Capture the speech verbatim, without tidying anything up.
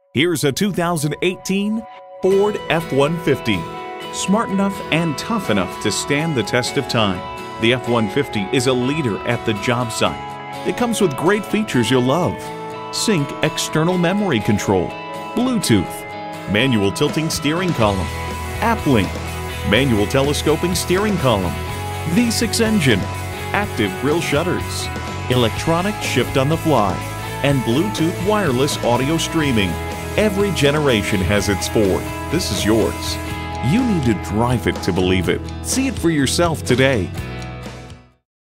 Here's a two thousand eighteen Ford F one fifty. Smart enough and tough enough to stand the test of time, the F one fifty is a leader at the job site. It comes with great features you'll love: Sync external memory control, Bluetooth, manual tilting steering column, app link, manual telescoping steering column, V six engine, active grille shutters, electronic shift on the fly, and Bluetooth wireless audio streaming. Every generation has its Ford. This is yours. You need to drive it to believe it. See it for yourself today.